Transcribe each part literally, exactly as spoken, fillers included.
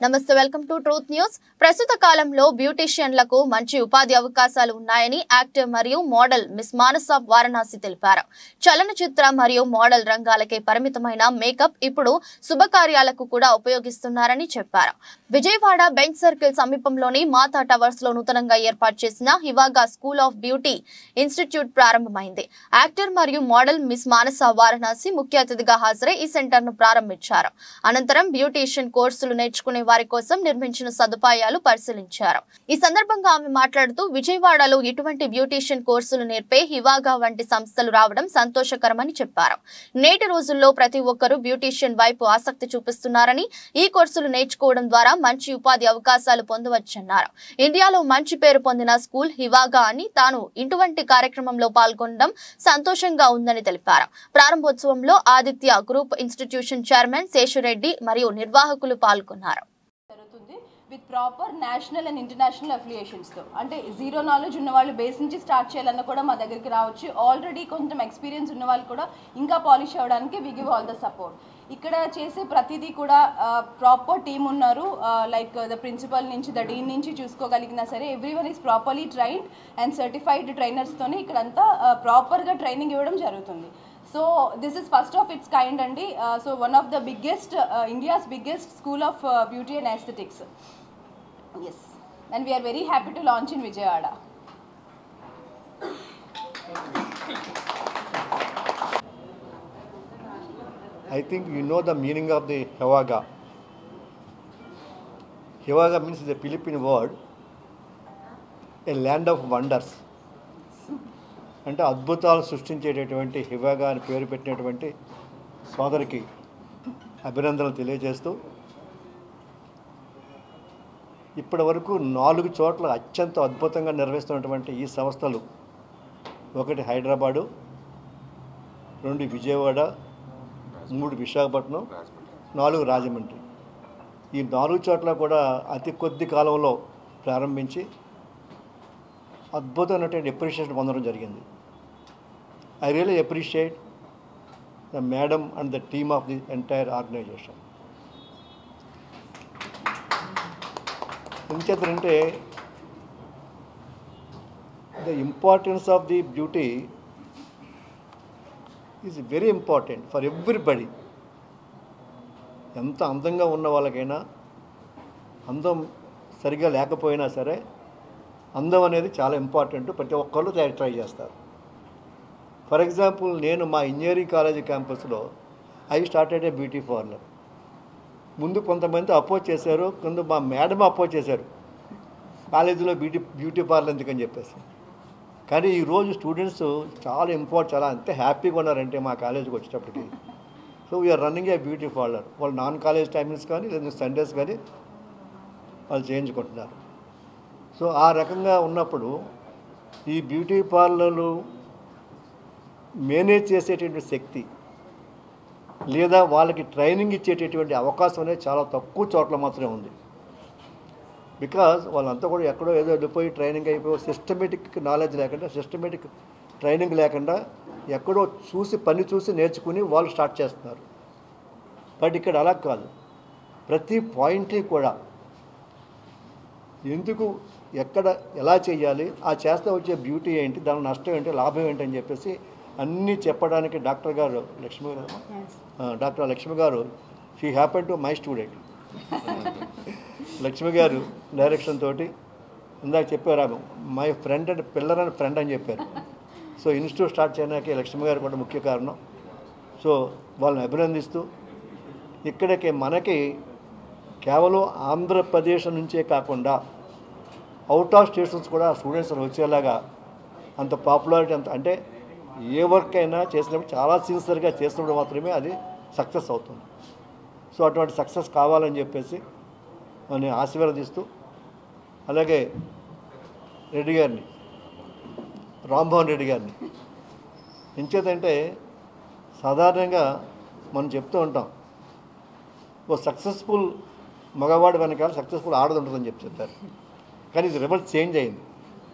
నమస్తే welcome to truth news. ప్రస్తుత కాలంలో బ్యూటీషియన్లకు మంచి ఉపాధి అవకాశాలు ఉన్నాయని యాక్టర్ మరియు మోడల్ మిస్ మానస వారణాసి తెలిపారు. చలనచిత్ర మరియు మోడల్ రంగాలకే పరిమితమైన మేకప్ ఇప్పుడు శుభకార్యాలకు కూడా ఉపయోగిస్తున్నారని చెప్పారు. విజయవాడ బెంచ్ సర్కిల్ సమీపంలోని మాతా టవర్స్ లో నూతనంగా ఏర్పాటు చేసిన Hivaga school of beauty institute ప్రారంభమైంది. యాక్టర్ మరియు మోడల్ మిస్ మానస వారణాసి ముఖ్య అతిథిగా హాజరై ఈ సెంటర్ ను ప్రారంభించారు. అనంతరం బ్యూటీషియన్ కోర్సులు నేర్చుకునే వారి కోసం నిర్మించిన సదుపాయాలు పరిశీలించారు. ఈ సందర్భంగా ఆమె మాట్లాడుతూ విజయవాడలో ఇటువంటి బ్యూటీషియన్ కోర్సులు నేర్పే హివాగా వంటి సంస్థలు రావడం సంతోషకరమని చెప్పారు. నేటి రోజుల్లో ప్రతి ఒక్కరూ బ్యూటీషియన్ వైపు ఆసక్తి చూపిస్తున్నారని, ఈ కోర్సులు నేర్చుకోవడం ద్వారా మంచి ఉపాధి అవకాశాలు పొందవచ్చన్నారు. ఇండియాలో మంచి పేరు పొందిన స్కూల్ హివాగా అని తాను ఇటువంటి కార్యక్రమంలో పాల్గొనడం సంతోషంగా ఉందని తెలిపారు. ప్రారంభోత్సవంలో Aditya group institution chairman Seshu Reddy మరియు నిర్వాహకులు పాల్గొన్నారు. With proper national and international అఫిలియేషన్స్తో, అంటే జీరో నాలెడ్జ్ ఉన్న వాళ్ళు బేస్ నుంచి స్టార్ట్ చేయాలన్నా కూడా మా దగ్గరికి రావచ్చు. ఆల్రెడీ కొంచెం ఎక్స్పీరియన్స్ ఉన్న వాళ్ళు కూడా ఇంకా పాలిష్ అవ్వడానికి we give all the support. ఇక్కడ చేసే ప్రతిదీ కూడా ప్రాపర్ టీమ్ ఉన్నారు. లైక్ ద ప్రిన్సిపల్ నుంచి ద డీన్ నుంచి చూసుకోగలిగినా సరే every one is properly trained and certified ట్రైనర్స్తోనే ఇక్కడంతా ప్రాపర్గా ట్రైనింగ్ ఇవ్వడం జరుగుతుంది. So this is first of its kind andi. Uh, so one of the biggest, uh, India's biggest school of uh, beauty and aesthetics. Yes, and we are very happy to launch in Vijayawada. I think you know the meaning of the Hivaga. Hivaga means the Philippine word, a land of wonders. అంటే అద్భుతాలు సృష్టించేటటువంటి హివాగా అని పేరు పెట్టినటువంటి సోదరికి అభినందనలు తెలియజేస్తూ, ఇప్పటి వరకు నాలుగు చోట్ల అత్యంత అద్భుతంగా నిర్వహిస్తున్నటువంటి ఈ సంస్థలు, ఒకటి హైదరాబాదు, రెండు విజయవాడ, మూడు విశాఖపట్నం, నాలుగు రాజమండ్రి. ఈ నాలుగు చోట్ల కూడా అతి కొద్ది కాలంలో ప్రారంభించి అద్భుతమైనటువంటి అప్రిషియేషన్ పొందడం జరిగింది. I really appreciate the madam and the team of the entire organisation. ఎందుచేతంటే the importance of the beauty is very important for everybody. ఎంత అందంగా ఉన్న వాళ్ళకైనా, అందం సరిగా లేకపోయినా సరే అందం అనేది చాలా ఇంపార్టెంట్. ప్రతి ఒక్కళ్ళు ట్రై చేస్తారు. ఫర్ ఎగ్జాంపుల్, నేను మా ఇంజనీరింగ్ కాలేజీ క్యాంపస్లో I started a beauty parlour. ముందు కొంతమంది అపోజ్ చేశారు, కొంత మా మేడం అపోజ్ చేశారు, కాలేజీలో బ్యూటీ బ్యూటీ పార్లర్ ఎందుకని చెప్పేసి. కానీ ఈరోజు స్టూడెంట్స్ చాలా ఇంపార్టెంట్, చాలా అంతే హ్యాపీగా ఉన్నారంటే మా కాలేజీకి వచ్చేటప్పటికి. So we are running a beauty parlour. వాళ్ళు నాన్ కాలేజ్ టైమింగ్స్ కానీ లేదా సండేస్ కానీ వాళ్ళు చేయించుకుంటున్నారు. సో ఆ రకంగా ఉన్నప్పుడు ఈ బ్యూటీ పార్లర్లు మేనేజ్ చేసేటటువంటి శక్తి లేదా వాళ్ళకి ట్రైనింగ్ ఇచ్చేటటువంటి అవకాశం అనేది చాలా తక్కువ చోట్ల మాత్రమే ఉంది. బికాజ్ వాళ్ళంతా కూడా ఎక్కడో ఏదో వెళ్ళిపోయి ట్రైనింగ్ అయిపోయి సిస్టమేటిక్ నాలెడ్జ్ లేకుండా, సిస్టమేటిక్ ట్రైనింగ్ లేకుండా ఎక్కడో చూసి పని చూసి నేర్చుకుని వాళ్ళు స్టార్ట్ చేస్తున్నారు. బట్ ఇక్కడ అలా కాదు. ప్రతి పాయింట్ని కూడా ఎందుకు, ఎక్కడ, ఎలా చేయాలి, ఆ చేస్తే వచ్చే బ్యూటీ ఏంటి, దాని నష్టం ఏంటి, లాభం ఏంటి అని చెప్పేసి అన్నీ చెప్పడానికి డాక్టర్ గారు లక్ష్మి గారు doctor Lakshmi garu she happen to my student. Lakshmi garu direction తోటి ఇందాక చెప్పారు, my friend and pillar and friend అని చెప్పారు. సో ఇన్స్టిట్యూట్ స్టార్ట్ చేయడానికి లక్ష్మి గారు కూడా ముఖ్య కారణం. సో వాళ్ళని అభినందిస్తూ, ఇక్కడికి మనకి కేవలం ఆంధ్రప్రదేశ్ నుంచే కాకుండా అవుట్ ఆఫ్ స్టేషన్స్ కూడా స్టూడెంట్స్ వచ్చేలాగా అంత పాపులారిటీ, అంత అంటే ఏ వర్క్ అయినా చేసినప్పుడు చాలా సిన్సియర్గా చేసినప్పుడు మాత్రమే అది సక్సెస్ అవుతుంది. సో అటువంటి సక్సెస్ కావాలని చెప్పేసి నేను ఆశీర్వదిస్తూ, అలాగే రెడ్డి గారిని, రామ్మోహన్ రెడ్డి గారిని ఎంచేతంటే సాధారణంగా మనం చెప్తూ ఉంటాం, ఓ సక్సెస్ఫుల్ మగవాడు వెనకాల సక్సెస్ఫుల్ ఆడది ఉంటుందని చెప్పి చెప్తారు. కానీ ఇది రివర్స్ చేంజ్ అయింది.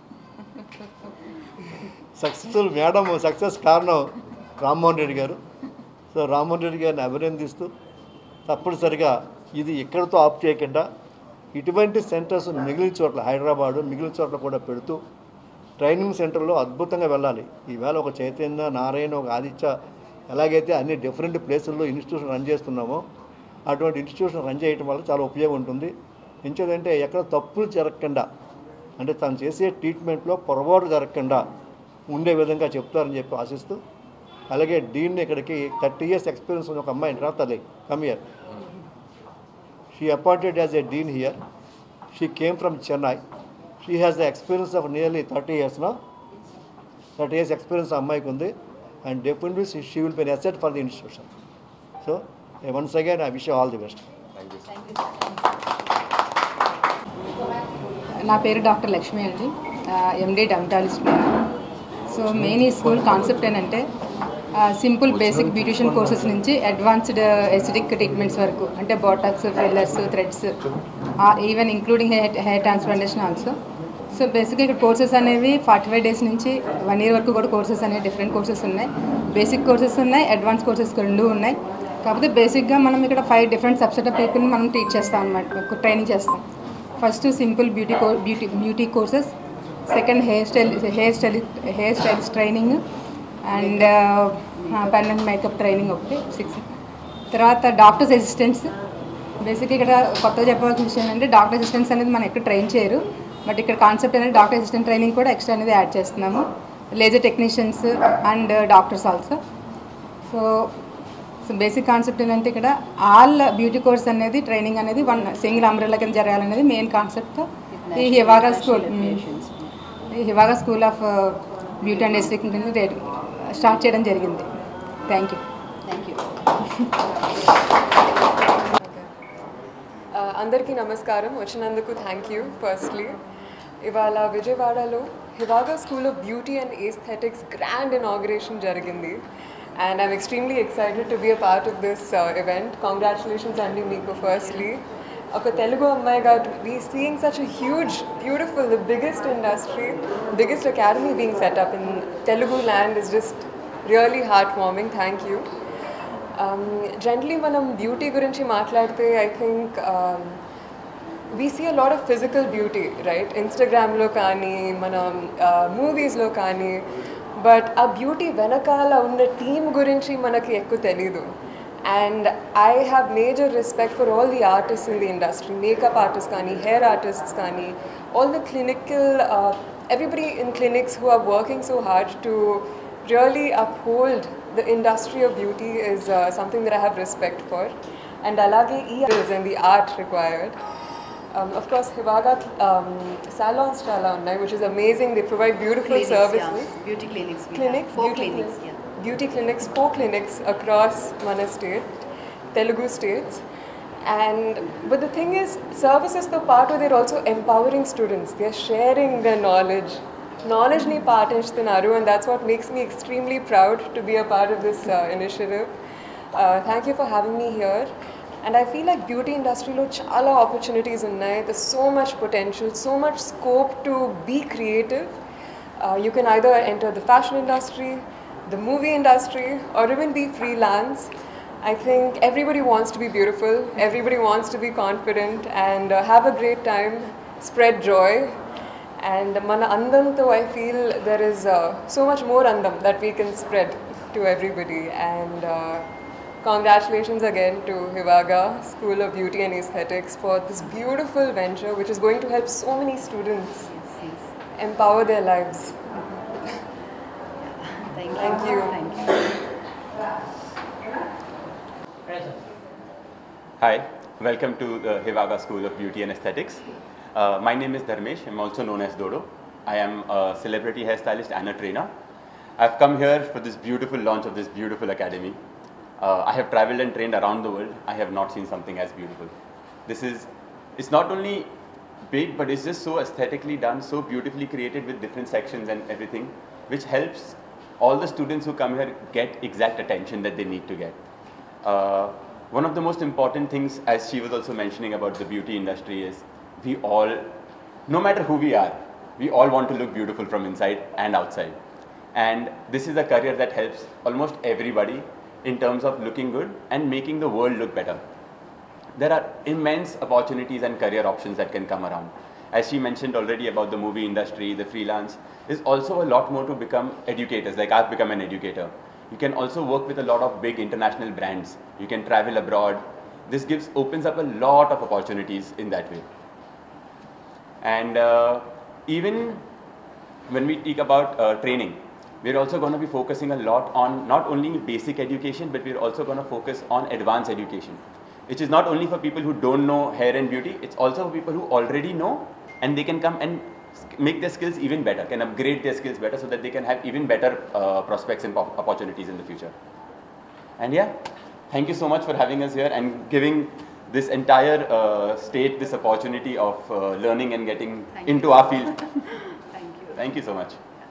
సక్సెస్ఫుల్ మేడం సక్సెస్ కారణం రామ్మోహన్ రెడ్డి గారు. సో రామ్మోహన్ రెడ్డి గారిని అభినందిస్తూ తప్పనిసరిగా ఇది ఇక్కడితో ఆప్ చేయకుండా ఇటువంటి సెంటర్స్ మిగిలిన చోట్ల హైదరాబాదు మిగిలిన చోట్ల కూడా పెడుతూ ట్రైనింగ్ సెంటర్లో అద్భుతంగా వెళ్ళాలి. ఈవేళ ఒక చైతన్య, నారాయణ, ఒక ఆదిత్య ఎలాగైతే అన్ని డిఫరెంట్ ప్లేసుల్లో ఇన్స్టిట్యూషన్ రన్ చేస్తున్నామో అటువంటి ఇన్స్టిట్యూషన్ రన్ చేయడం వల్ల చాలా ఉపయోగం ఉంటుంది. ఎంచేదంటే ఎక్కడ తప్పులు జరగకుండా, అంటే తను చేసే ట్రీట్మెంట్లో పొరపాటు జరగకుండా ఉండే విధంగా చెప్తారని చెప్పి ఆశిస్తూ, అలాగే డీన్ ఇక్కడికి థర్టీ ఇయర్స్ ఎక్స్పీరియన్స్ ఉన్న ఒక అమ్మాయిని రాతలే come here. She appointed as a dean here. She came from Chennai. She has the experience of nearly thirty years నా థర్టీ ఇయర్స్ ఎక్స్పీరియన్స్ ఆ అమ్మాయికి ఉంది. And definitely she will be an asset for the institution. So once again I wish all the best. నా పేరు doctor Lakshmi అండి, MD dermatologist. So main ఈ school concept ఏంటంటే simple basic beautician courses నుంచి advanced aesthetic treatments వరకు, అంటే Botox, fillers, threads, even including hair hair transplantation also. So బేసిక్గా ఇక్కడ కోర్సెస్ అనేవి ఫార్టీ ఫైవ్ డేస్ నుంచి వన్ ఇయర్ వరకు కూడా కోర్సెస్ అనేవి డిఫరెంట్ కోర్సెస్ ఉన్నాయి. బేసిక్ కోర్సెస్ ఉన్నాయి, అడ్వాన్స్ కోర్సెస్ రెండు ఉన్నాయి. కాకపోతే బేసిక్గా మనం ఇక్కడ ఫైవ్ డిఫరెంట్ సబ్సెట్ ఆఫ్ పీపుల్ని మనం టీచ్ చేస్తాం అనమాట, ట్రైనింగ్ చేస్తాం. First simple beauty co beauty beauty courses, second hair style hair style hair styles training, and pen and makeup training ఒకటి సిక్స్. తర్వాత డాక్టర్స్ అసిస్టెంట్స్. బేసిక్గా ఇక్కడ కొత్తగా చెప్పాల్సిన విషయం ఏంటంటే డాక్టర్ అసిస్టెంట్స్ అనేది మనం ఎక్కడ ట్రైన్ చేయరు, బట్ ఇక్కడ కాన్సెప్ట్ అనేది డాక్టర్ అసిస్టెంట్ ట్రైనింగ్ కూడా ఎక్స్ట్రా అనేది యాడ్ చేస్తున్నాము. Laser technicians and doctors also. So so basic concept ఏంటంటే ఇక్కడ ఆల్ బ్యూటీ కోర్స్ అనేది ట్రైనింగ్ అనేది వన్ సింగిల్ అంబ్రెల్లా కింద జరగాలనేది మెయిన్ కాన్సెప్ట్ ఈ హివాగా స్కూల్ ఈ Hivaga school of beauty and aesthetic start చేయడం జరిగింది. థ్యాంక్ యూ థ్యాంక్ యూ అందరికీ నమస్కారం. వచ్చినందుకు థ్యాంక్ యూ. ఫస్ట్లీ ఇవాళ విజయవాడలో Hivaga school of beauty and aesthetics grand inauguration జరిగింది. And I'm extremely excited to be a part of this uh, event. Congratulations Andy Meeko firstly. Oka Telugu ammayiga to be seeing such a huge, beautiful, the biggest industry, biggest academy being set up in Telugu land is just really heartwarming. Thank you. Um, generally manam beauty gurinchi maatladte, I think um, we see a lot of physical beauty, right? Instagram lo kaani, manam uh, movies lo kaani, but ఆ beauty వెనకాల ఉన్న team గురించి మనకి ఎక్కువ తెలీదు. And I have major respect for all the artist in the industry, makeup artist కానీ, hair artists కానీ, all the clinical everybody in clinics who are working so hard to really uphold the industry of beauty is something that I have respect for. And అలాగే ఈ and the art required. Um, of course, Hivaga um, salons chala unnai, which is amazing. They provide beautiful clinics, services. Yeah. Beauty clinics. We Clinics, have four beauty clinics. cli- Yeah. Beauty clinics, four clinics across Mana state, Telugu states. And but the thing is, services the part where they're also empowering students. They're sharing their knowledge. Knowledge ni patinchutunnaru, and that's what makes me extremely proud to be a part of this uh, initiative. Uh, thank you for having me here. And I feel like beauty industry lo chala opportunities unnai. There's so much potential, so much scope to be creative. Uh, you can either enter the fashion industry, the movie industry, or even be freelance. I think everybody wants to be beautiful, everybody wants to be confident and uh, have a great time, spread joy. And mana andamto I feel there is uh, so much more andam that we can spread to everybody. And uh, congratulations again to Hivaga School of Beauty and Aesthetics for this beautiful venture which is going to help so many students Yes, yes. empower their lives. Thank you. Thank you. Thank you. Hi, welcome to the Hivaga School of Beauty and Aesthetics. Uh, my name is Dharmesh. I'm also known as Dodo. I am a celebrity hairstylist and a trainer. I've come here for this beautiful launch of this beautiful academy. Uh, I have traveled and trained around the world. I have not seen something as beautiful. This is, it's not only big, but it's just so aesthetically done, so beautifully created with different sections and everything, which helps all the students who come here get exact attention that they need to get. Uh, one of the most important things, as she was also mentioning about the beauty industry, is we all, no matter who we are, we all want to look beautiful from inside and outside. And this is a career that helps almost everybody in terms of looking good and making the world look better. there are immense opportunities and career options that can come around. As she mentioned already about the movie industry, the freelance, there's also a lot more to become educators, like I've become an educator. You can also work with a lot of big international brands. You can travel abroad. This gives, opens up a lot of opportunities in that way. And uh, even when we speak about uh, training, we're also going to be focusing a lot on not only basic education, but we're also going to focus on advanced education, which is not only for people who don't know hair and beauty, it's also for people who already know, and they can come and make their skills even better, can upgrade their skills better so that they can have even better uh, prospects and opportunities in the future. And yeah, thank you so much for having us here and giving this entire uh, state this opportunity of uh, learning and getting Thank into you. our field. Thank you. Thank you so much.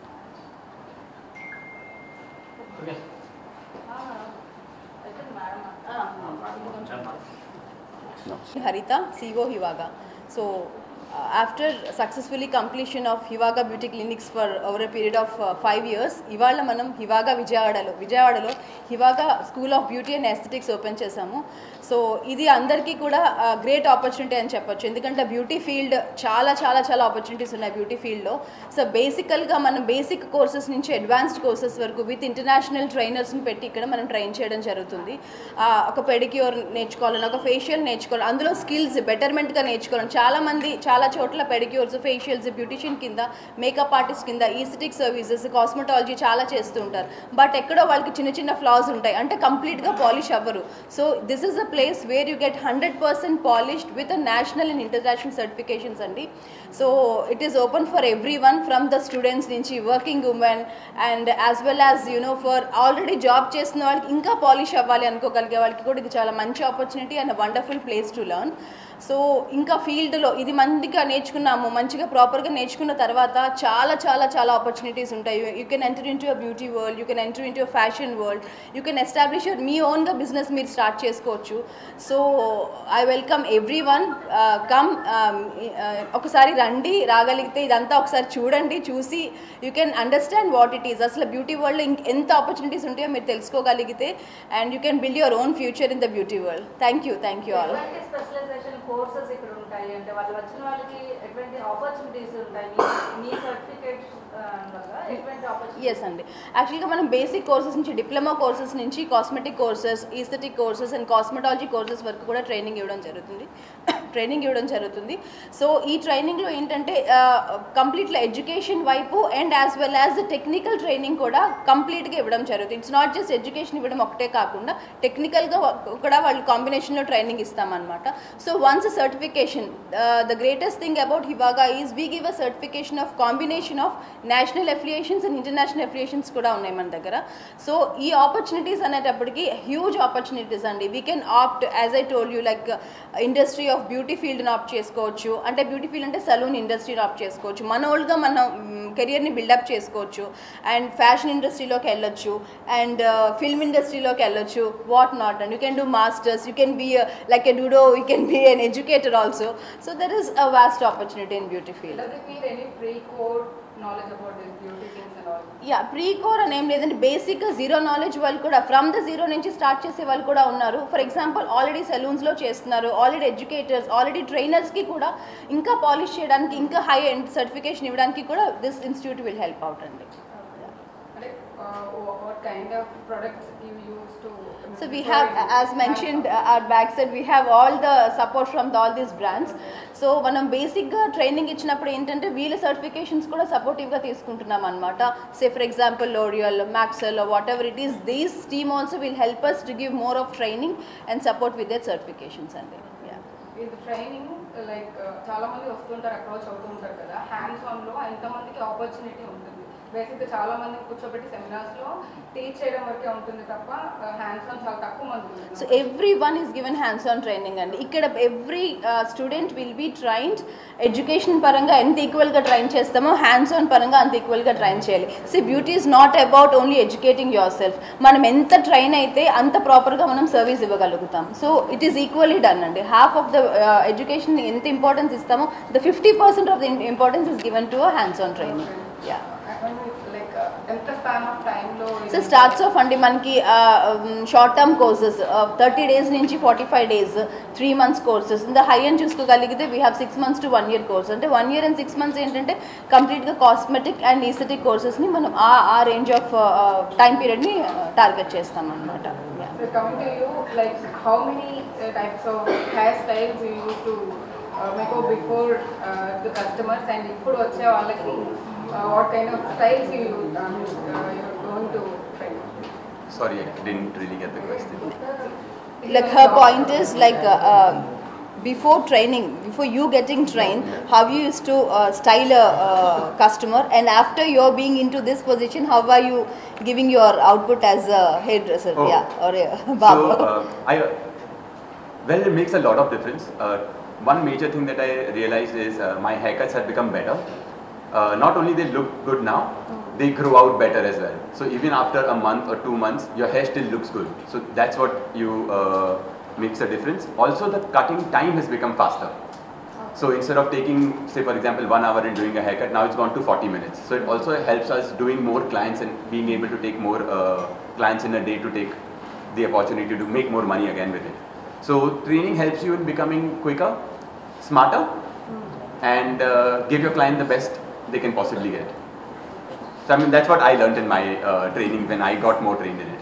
No. Harita, C E O Hivaga. So uh, after successfully completion of Hivaga Beauty Clinics for over a period of uh, five years, ఇవాళ మనం హివాగా విజయవాడలో విజయవాడలో Hivaga school of beauty and aesthetics open చేశాము. So ఇది అందరికీ కూడా great opportunity అని చెప్పొచ్చు, ఎందుకంటే బ్యూటీ ఫీల్డ్ చాలా చాలా చాలా ఆపర్చునిటీస్ ఉన్నాయి బ్యూటీ ఫీల్డ్లో. సో బేసికల్గా మనం బేసిక్ కోర్సెస్ నుంచి అడ్వాన్స్డ్ కోర్సెస్ వరకు విత్ ఇంటర్నేషనల్ ట్రైనర్స్ని పెట్టి ఇక్కడ మనం ట్రైన్ చేయడం జరుగుతుంది. ఒక పెడిక్యూర్ నేర్చుకోవాలని, ఒక ఫేషియల్ నేర్చుకోవాలి, అందులో స్కిల్స్ బెటర్మెంట్గా నేర్చుకోవాలని చాలామంది చాలా చోట్ల పెడిక్యూర్స్, ఫేషియల్స్, బ్యూటిషియన్ కింద, మేకప్ ఆర్టిస్ట్ కింద, ఈస్థెటిక్ సర్వీసెస్, కాస్మెటాలజీ చాలా చేస్తూ ఉంటారు. బట్ ఎక్కడో వాళ్ళకి చిన్న చిన్న ఫ్లాస్ ఉంటాయి, అంటే కంప్లీట్గా పాలిష్ అవ్వరు. So this is a place where you get one hundred percent polished with a national and international certifications andi. So it is open for everyone, from the students nunchi working women and as well as you know for already job chesina valiki inka polish avvali anukogalige valiki kuda idi chaala manchi opportunity and a wonderful place to learn. So ఇంకా ఫీల్డ్లో ఇది మందిగా నేర్చుకున్నాము, మంచిగా ప్రాపర్గా నేర్చుకున్న తర్వాత చాలా చాలా చాలా ఆపర్చునిటీస్ ఉంటాయి. You can enter into a beauty world, you can enter into a fashion world, you can establish your మీ ఓన్గా బిజినెస్ మీరు స్టార్ట్ చేసుకోవచ్చు. So I welcome every one, come, ఒకసారి రండి, రాగలిగితే ఇదంతా ఒకసారి చూడండి, చూసి you can understand what it is, అసలు బ్యూటీ వరల్డ్లో ఇంక ఎంత ఆపర్చునిటీస్ ఉంటాయో మీరు తెలుసుకోగలిగితే, and you can build your own future in the beauty world. Thank you thank you all. Courses ఇక్కడ ఉంటాయి అంటే వాళ్ళు వచ్చిన వాళ్ళకి ఎటువంటి ఆపర్చునిటీస్ ఉంటాయి, మీ సర్టిఫికేట్స్ ఎటువంటి ఆపర్చునిటీస్? ఎస్ అండి, యాక్చువల్గా మనం బేసిక్ కోర్సెస్ నుంచి డిప్లొమా కోర్సెస్ నుంచి cosmetic courses, aesthetic courses and cosmetology courses వరకు కూడా ట్రైనింగ్ ఇవ్వడం జరుగుతుంది ట్రైనింగ్ ఇవ్వడం జరుగుతుంది సో ఈ ట్రైనింగ్లో ఏంటంటే కంప్లీట్లీ ఎడ్యుకేషన్ వైపు and as well as technical training కూడా కంప్లీట్గా ఇవ్వడం జరుగుతుంది. ఇట్స్ నాట్ జస్ట్ ఎడ్యుకేషన్ ఇవ్వడం ఒకటే కాకుండా టెక్నికల్గా కూడా వాళ్ళు కాంబినేషన్లో ట్రైనింగ్ ఇస్తామన్నమాట. So once certification, the greatest thing about Hivaga is we give a certification of combination of national affiliations and international affiliations కూడా ఉన్నాయి మన దగ్గర. సో ఈ ఆపర్చునిటీస్ అనేటప్పటికి హ్యూజ్ ఆపర్చునిటీస్ అండి. We can opt, as I told you, like industry of beauty ఫీల్డ్ని opt చేసుకోవచ్చు, అంటే బ్యూటీ ఫీల్డ్ అంటే సలూన్ ఇండస్ట్రీని ఆప్ట్ చేసుకోవచ్చు, మన ఓల్డ్గా మనం కెరియర్ని బిల్డప్ చేసుకోవచ్చు, అండ్ ఫ్యాషన్ ఇండస్ట్రీలోకి వెళ్ళొచ్చు, అండ్ ఫిల్మ్ ఇండస్ట్రీలోకి వెళ్ళొచ్చు, what not, and you can do masters, you can be like a డూడో, you can be an educator also. So there is a vast opportunity in beauty field. Yeah, pre core అని ఏం లేదంటే బేసిక్గా zero knowledge వాళ్ళు కూడా from the zero నుంచి start చేసే వాళ్ళు కూడా ఉన్నారు. ఫర్ ఎగ్జాంపుల్ ఆల్రెడీ సెలూన్స్లో చేస్తున్నారు, ఆల్రెడీ ఎడ్యుకేటర్స్, ఆల్రెడీ ట్రైనర్స్కి కూడా ఇంకా పాలిష్ చేయడానికి, ఇంకా హై ఎండ్ సర్టిఫికేషన్ ఇవ్వడానికి కూడా this institute will help out అండి. What kind of products you use to? So we have, as mentioned, uh, our backside, we have all the support from the, all these brands. So మనం బేసిక్గా training ఇచ్చినప్పుడు ఏంటంటే వీళ్ళ certifications కూడా సపోర్టివ్గా తీసుకుంటున్నాం అనమాట. Say for example L'Oreal, Maxell, whatever it is, these team also will help us to give more of training and support with their certifications అండి. ఈ ట్రైనింగ్ లైక్ చాలా మంది వస్తుంటారు, అప్రోచ్ అవుతూ ఉంటారు కదా, హ్యాండ్స్ ఆన్లో ఎంతమందికి ఆపర్చునిటీ ఉంటుంది? బేసిక్గా చాలా మంది కూర్చోబెట్టి సెమినార్స్లో టీచ్ చేయడం వరకే ఉంటుంది తప్ప హ్యాండ్స్ ఆన్ చాలా తక్కువ మంది. So every one is given hands on training అండి. ఇక్కడ every student will be trained. Education పరంగా ఎంత ఈక్వల్గా ట్రైన్ చేస్తామో హ్యాండ్స్ ఆన్ పరంగా అంత ఈక్వల్గా ట్రైన్ చేయాలి. See beauty is not about only educating yourself. మనం ఎంత ట్రైన్ అయితే అంత ప్రాపర్గా మనం సర్వీస్ ఇవ్వగలుగుతాం. So it is equally done అండి. హాఫ్ ఆఫ్ ద ఎడ్యుకేషన్ ఎంత ఇంపార్టెన్స్ ఇస్తామో the fifty percent of the importance is given to hands on training. Yeah. Like uh, ఎంత స్పాన్ ఆఫ్ టైంలో సో స్టార్ట్స్ ఆఫ్ అండి మనకి short term courses thirty days నుంచి forty five days three months courses ఇంకా high and చూసుకోగలిగితే we have six months to one year course అంటే one year and six months ఏంటంటే కంప్లీట్గా cosmetic and aesthetic కోర్సెస్ని మనం ఆ ఆ రేంజ్ ఆఫ్ టైం పీరియడ్ని టార్గెట్ చేస్తాం అనమాట. Coming to you like how many types of hair styles you use to make up before the customers and ఇప్పుడు వచ్చే వాళ్ళకి what kind of styles you you're going to try? Sorry, I didn't really get the question. Like her point is like uh, uh, before training, before you getting trained, how you used to uh, style a uh, customer, and after you're being into this position, how are you giving your output as a hairdresser, Oh. yeah, or a barber? So, uh, I, well, it makes a lot of difference. Uh, one major thing that I realized is uh, my haircuts have become better. Uh, not only they look good now, they grow out better as well. So even after a month or two months, your hair still looks good. So that's what you uh, makes a difference. Also, the cutting time has become faster. So instead of taking, say for example, one hour and doing a haircut, now it's gone to forty minutes. So it also helps us doing more clients and being able to take more uh, clients in a day to take the opportunity to make more money again with it. So training helps you in becoming quicker, smarter, and uh, give your client the best they can possibly get. So I mean that's what I learned in my uh, training when I got more trained in it.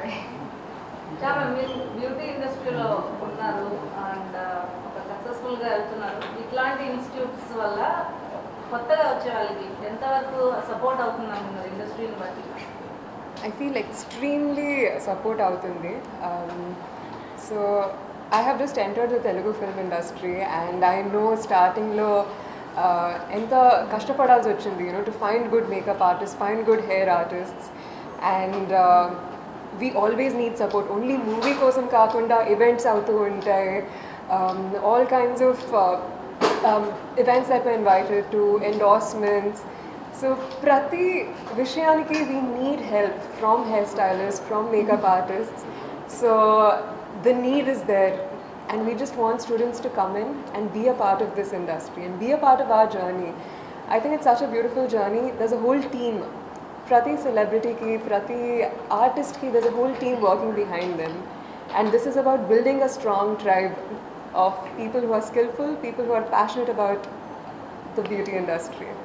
చాలా మీరు beauty ఇండస్ట్రీలో ఉన్నారు and ఒక సక్సెస్ఫుల్గా వెళ్తున్నారు. ఇట్లాంటి institutes వల్ల కొత్తగా వచ్చే వాళ్ళకి ఎంతవరకు సపోర్ట్ అవుతుందన్నారు ఇండస్ట్రీని బట్టి? I feel extremely support అవుతుంది. Um, so I have just entered the Telugu film industry and I know starting లో uh, ఎంత కష్టపడాల్సి వచ్చింది, you know, to find good makeup artists, find good hair artists, and uh, we always need support. Only movie కోసం కాకుండా events అవుతూ ఉంటాయి, um, all kinds of uh, um, events that were invited to, endorsements. So prati vishayaniki we need help from hairstylists, from makeup artists. So the need is there and we just want students to come in and be a part of this industry and be a part of our journey. I think it's such a beautiful journey. There's a whole team. Prati celebrity ki, prati artist ki, there's a whole team working behind them. And this is about building a strong tribe of people who are skillful, people who are passionate about the beauty industry.